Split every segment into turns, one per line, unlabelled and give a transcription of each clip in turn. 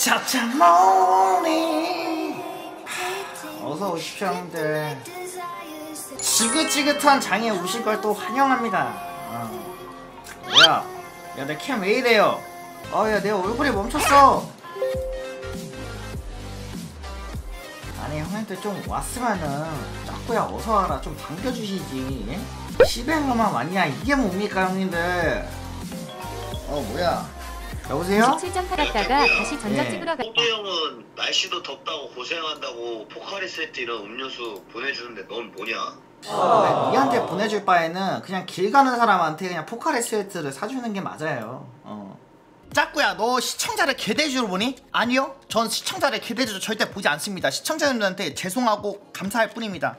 차차 모닝 어서 오십시오 형들. 지긋지긋한 장에 오신 걸 또 환영합니다. 야 내 캠 왜 이래요? 야 내 얼굴이 멈췄어. 아니 형님들 좀 왔으면은 짝구야 어서 와라 좀 반겨주시지. 시베형만 왔냐 이게 뭡니까 형님들. 뭐야 여보세요?
57점 팔았다가 다시 전작 찍으러 갔다.
호두 형은 날씨도 덥다고 고생한다고 포카리 세트 이런 음료수 보내주는데 넌 뭐냐?
니한테 보내줄 바에는 그냥 길 가는 사람한테 그냥 포카리 스웨트를 사주는 게 맞아요. 짝구야 너 시청자를 개돼지로 보니? 아니요 전 시청자를 개돼지로 절대 보지 않습니다. 시청자분들한테 죄송하고 감사할 뿐입니다.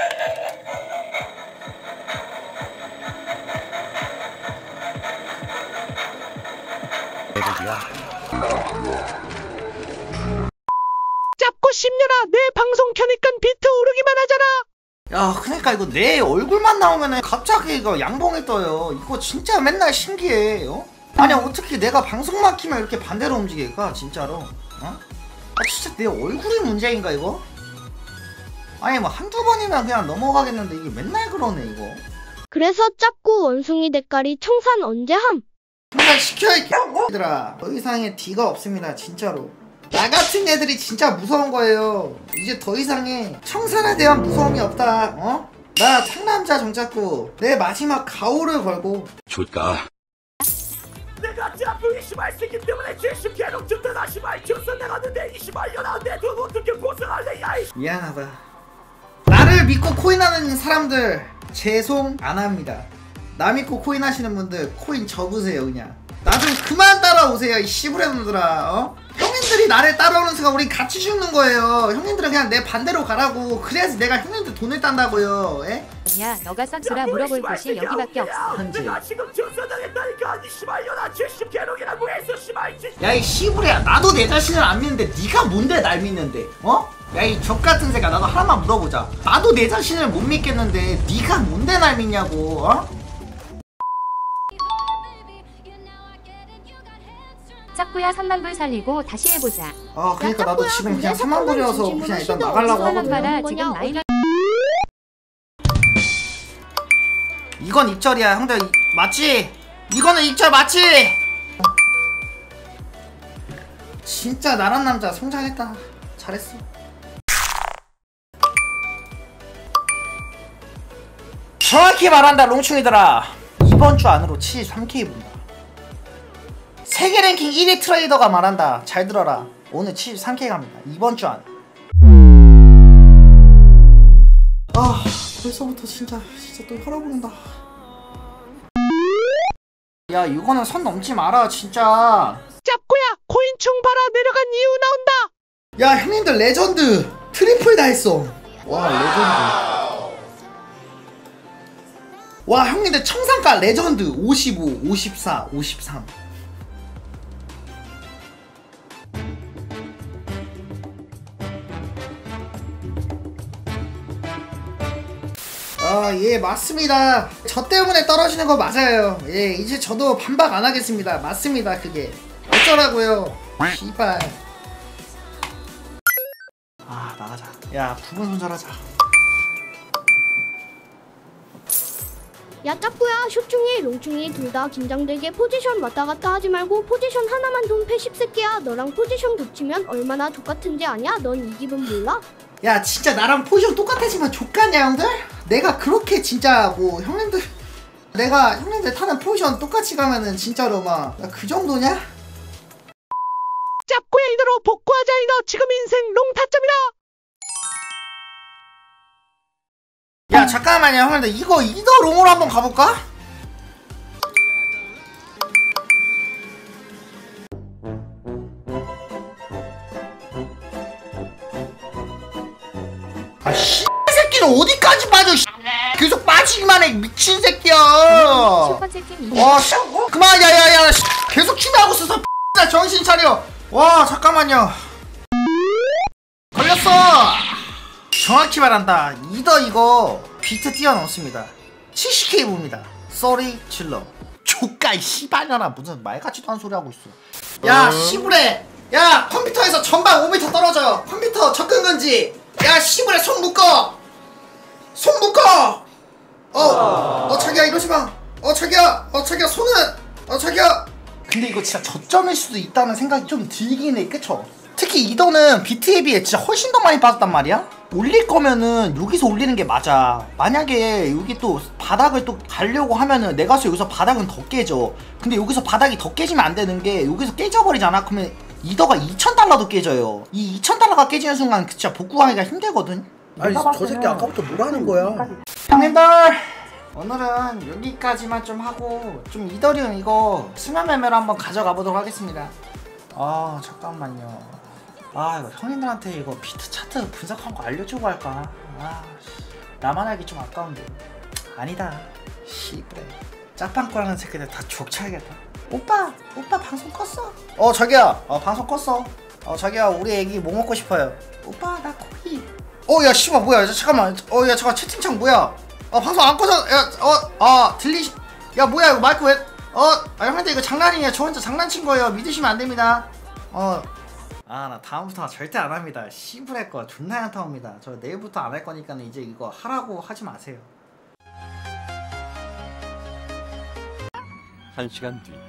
짭고 씹녀라 내 방송 켜니까 비트 오르기만 하잖아.
야 그러니까 이거 내 얼굴만 나오면은 갑자기 이거 양봉이 떠요. 이거 진짜 맨날 신기해. 아니 어떻게 내가 방송만 키면 이렇게 반대로 움직일까 진짜로. 진짜 내 얼굴이 문제인가 이거? 아니 뭐 한두 번이나 그냥 넘어가겠는데 이게 맨날 그러네 이거.
그래서 짭구 원숭이 대가리 청산 언제 함?
청산 시켜 이 X들아. 더 이상의 D가 없습니다 진짜로. 나 같은 애들이 진짜 무서운 거예요. 이제 더 이상의 청산에 대한 무서움이 없다. 나 상남자 정착구 내 마지막 가오를 걸고
줄까? 내가 짭구 이시발 새끼 때문에 70개록 줬다 시발 줬어 내가는데 이시발 연하는데 돈 어떻게 보상할래 야이.
미안하다. 나를 믿고 코인하는 사람들 죄송 안합니다. 나 믿고 코인하시는 분들 코인 접으세요 그냥. 나 좀 그만 따라오세요 이 씨부레놈들아. 형님들이 나를 따라오는 순간 우린 같이 죽는 거예요. 형님들은 그냥 내 반대로 가라고. 그래야지 내가 형님들 돈을 딴다고요. 에?
야 너가 싹수라 물어볼 곳이 여기밖에 없어.
현재
내가 지금 전사당했다니까 이 시발 연하 70개록이라고 해서 시발.
야 이 씨부레야 나도 내 자신을 안 믿는데 네가 뭔데 날 믿는데? 야 이 족같은 새가 나도 하나만 물어보자. 나도 내 자신을 못 믿겠는데 네가 뭔데 날 믿냐고.
짝구야 3만불 살리고 다시 해보자.
그러니까 나도 지금 그냥 3만불이어서 그냥 일단 나가려고 하거든.
봐라 지금 나이가.
이건 입절이야 형들. 맞지? 이거는 입절 맞지? 진짜 나란 남자 성장했다. 잘했어. 정확히 말한다 롱충이들아. 이번 주 안으로 73K 본다. 세계 랭킹 1위 트레이더가 말한다. 잘 들어라. 오늘 73K 갑니다. 이번 주 안. 벌써부터 진짜 또 혈압 오른다. 야 이거는 선 넘지 마라 진짜.
짭구야 코인충 봐라 내려간 이유 나온다.
야 형님들 레전드 트리플 다 했어. 와 레전드. 와 형님들 청산가 레전드 55, 54, 53. 예 맞습니다. 저 때문에 떨어지는 거 맞아요. 예 이제 저도 반박 안 하겠습니다. 맞습니다. 그게 어쩌라고요 씨발. 나가자. 야 부분 손절하자.
야 짭구야 쇼충이 롱충이 둘 다 긴장되게 포지션 왔다 갔다 하지 말고 포지션 하나만 좀 패 십새끼야. 너랑 포지션 겹치면 얼마나 족같은지 아냐? 넌 이 기분 몰라?
야 진짜 나랑 포지션 똑같아지만 족같냐 형들? 내가 그렇게 진짜 뭐 형님들 내가 형님들 타는 포지션 똑같이 가면은 진짜로 막 그 정도냐?
짭구야 이대로 복구하자. 너 지금 인생 롱 타점이다.
야 잠깐만요 형님들 이거 이더 롱으로 한번 가볼까? 씨 새끼는 어디까지 빠져 씨. 계속 빠지기만 해 미친 새끼야.
첫 번째 팀
씨 그만. 야야야 계속 키나하고 있어서 나 정신 차려. 와 잠깐만요. 걸렸어. 정확히 말한다 이더 이거 비트 뛰어넘습니다. 70K 봅니다. 쏘리 질러. 조까 이 씨발년아 무슨 말 같지도 않은 소리 하고 있어. 야 씨부레. 야 컴퓨터 전방 5m 떨어져. 컴퓨터 접근 금지. 야 씨부레 손 묶어. 손 묶어. 자기야 이러지 마. 자기야 손은. 자기야. 근데 이거 진짜 저점일 수도 있다는 생각이 좀 들긴 해. 그쵸? 특히 이더는 비트에 비해 진짜 훨씬 더 많이 빠졌단 말이야? 올릴 거면은 여기서 올리는 게 맞아. 만약에 여기 또 바닥을 또 가려고 하면은 내가 봐서 여기서 바닥은 더 깨져. 근데 여기서 바닥이 더 깨지면 안 되는 게 여기서 깨져버리잖아. 그러면 이더가 2,000달러도 깨져요. 이 2,000달러가 깨지는 순간 진짜 복구하기가 힘들거든.
아니 저 새끼 아까부터 뭐라는 거야?
형님들 오늘은 여기까지만 좀 하고 좀 이더리움 이거 수면 매매로 한번 가져가 보도록 하겠습니다. 잠깐만요. 이거 형님들한테 이거 비트 차트 분석한 거 알려주고 할까? 나만 알기 좀 아까운데. 아니다. 씨부레 짝방꾸라는 새끼들 다 족쳐야겠다. 오빠 방송 껐어. 자기야 방송 껐어. 자기야 우리 애기 뭐 먹고 싶어요? 오빠 나 고기. 야 씨발 뭐야. 잠깐만. 야 잠깐 채팅창 뭐야. 방송 안 꺼져. 야 뭐야 이거 마이크 왜 형한테 이거 장난이에요. 저 혼자 장난친 거예요. 믿으시면 안 됩니다. 나 다음부터 절대 안 합니다. 씨부레 거 존나 현타옵니다. 저 내일부터 안 할 거니까 이제 이거 하라고 하지 마세요.
1시간 뒤.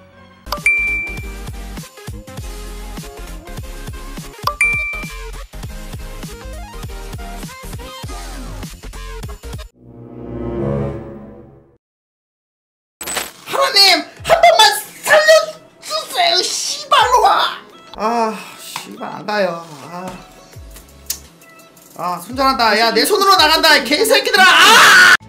하나님 한 번만 살려주세요. 씨발로와. 씨발 안 가요. 손절한다. 야 내 손으로 나간다. 개새끼들아.